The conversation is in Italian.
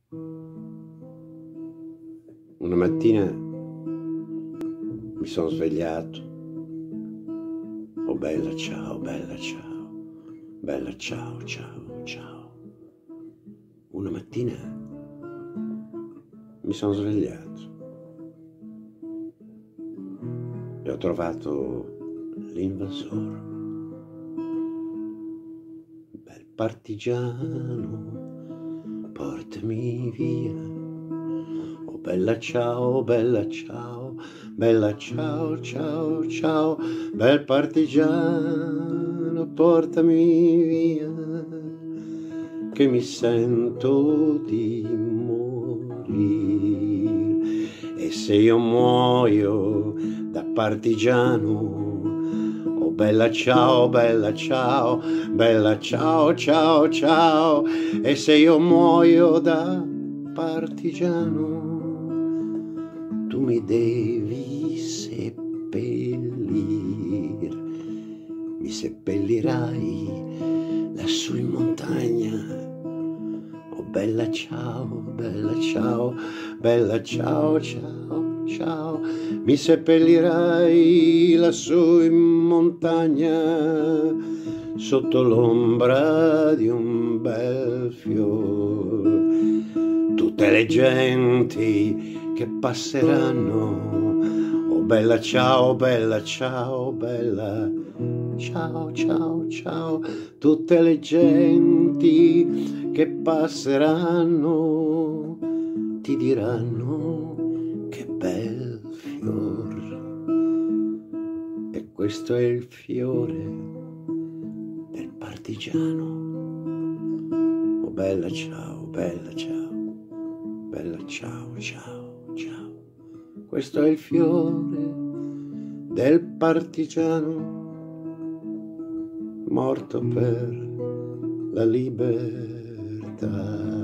Una mattina mi sono svegliato. Oh bella ciao, bella ciao, bella ciao, ciao, ciao. Una mattina mi sono svegliato e ho trovato l'invasor. Bel partigiano, portami via. Oh bella ciao, bella ciao, bella ciao, ciao, ciao. Bel partigiano, portami via, che mi sento di morire. E se io muoio da partigiano, oh bella ciao, bella ciao, bella ciao, ciao, ciao. E se io muoio da partigiano, tu mi devi seppellir, mi seppellirai lassù in montagna. Oh bella ciao, bella ciao, bella ciao, ciao, ciao. Mi seppellirai lassù in montagna, sotto l'ombra di un bel fior. Tutte le genti che passeranno, oh bella ciao, bella ciao, bella ciao, ciao, ciao. Tutte le genti che passeranno ti diranno che bel fior. E questo è il fiore del partigiano. Oh bella ciao, bella ciao, bella ciao, ciao, ciao. Questo è il fiore del partigiano, morto per la libertà.